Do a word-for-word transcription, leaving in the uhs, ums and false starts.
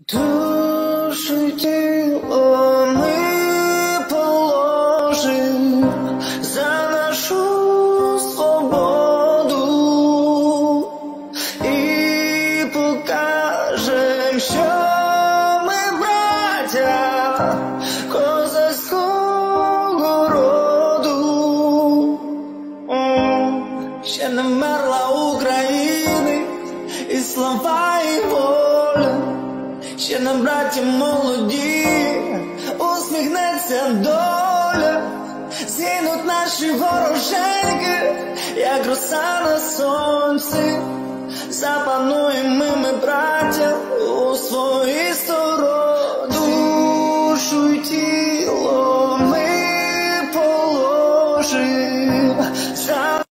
Душу й тіло ми положим за нашу свободу і покажем, що ми браття козацького роду. Ще не вмерла України і слава, і воля. Ще нам, браті молоді, усміхнеться доля. Згинуть наші вороженьки, як роса на сонці. Запануємо ми, ми, браття, у своїй